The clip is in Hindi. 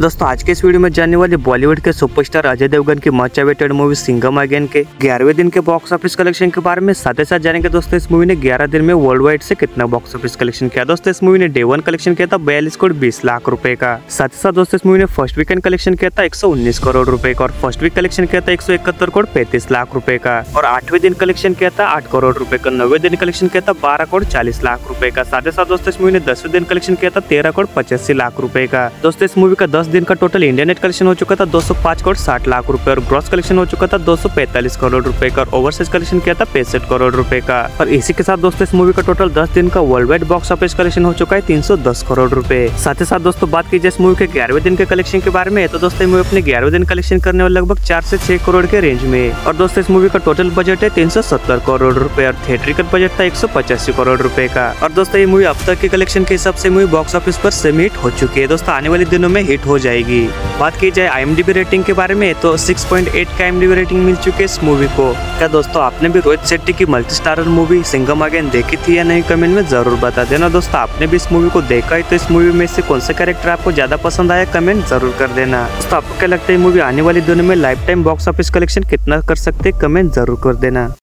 दोस्तों आज के इस वीडियो में जानने वाले बॉलीवुड के सुपरस्टार अजय देवगन की much awaited movie Singham again के 11वें दिन के बॉक्स ऑफिस कलेक्शन के बारे में साथ ही साथ जानेंगे। दोस्तों इस मूवी ने 11 दिन में वर्ल्ड वाइड से कितना बॉक्स ऑफिस कलेक्शन किया। दोस्तों इस मूवी ने डे 1 कलेक्शन किया था 42 करोड़ 20 लाख रुपए का। साथ ही साथ दोस्तों इस मूवी ने फर्स्ट वीकेंड कलेक्शन किया था 119 करोड़ रुपए का और फर्स्ट वीक कलेक्शन किया था 171 करोड़ 35 लाख रुपए का और 8वें दिन कलेक्शन किया था 8 करोड़ रुपए का। 9वें दिन कलेक्शन किया था 12 करोड़ 40 लाख रुपए का। साथ ही साथ दोस्तों इस मूवी ने 10वें दिन कलेक्शन किया था 13 करोड़ 85 लाख रुपए का। दोस्तों इस मूवी का 10 दिन का टोटल इंडिया नेट कलेक्शन हो चुका था 205 करोड़ 60 लाख रुपए और ग्रॉस कलेक्शन हो चुका था 245 करोड़ रुपए का और ओवरसीज कलेक्शन किया था 65 करोड़ रुपए का। और इसी के साथ दोस्तों इस मूवी का टोटल 10 दिन का world wide box office collection हो चुका है 310 करोड़ रुपए। साथ ही साथ दोस्तों बात की जाए इस मूवी के 11वें दिन के कलेक्शन के बारे में तो दोस्तों मूवी अपने 11वें दिन कलेक्शन करने वाले लगभग 4 से 6 करोड़ के रेंज में। और दोस्तों इस मूवी का टोटल बजट है 370 करोड़ रुपए और थिएट्रिकल बजट था 185 करोड़ रुपए का। और दोस्तों ये मूवी अब तक के कलेक्शन के हिसाब से मूवी बॉक्स ऑफिस पर सेमी हिट हो चुकी है। दोस्तों आने वाले दिनों में हिट हो जाएगी। बात की जाए IMDb रेटिंग के बारे में तो 6.8 का IMDb रेटिंग मिल चुकी है इस मूवी को। क्या दोस्तों आपने भी रोहित शेट्टी की multi starrer movie Singham again देखी थी या नहीं, कमेंट में जरूर बता देना। दोस्तों आपने भी इस मूवी को देखा है तो इस मूवी में से कौन सा कैरेक्टर आपको ज्यादा पसंद आया, कमेंट जरूर कर देना। दोस्तों आपको क्या लगता है मूवी आने वाले दिनों में lifetime box office collection कितना कर सकते हैं, कमेंट जरूर कर देना।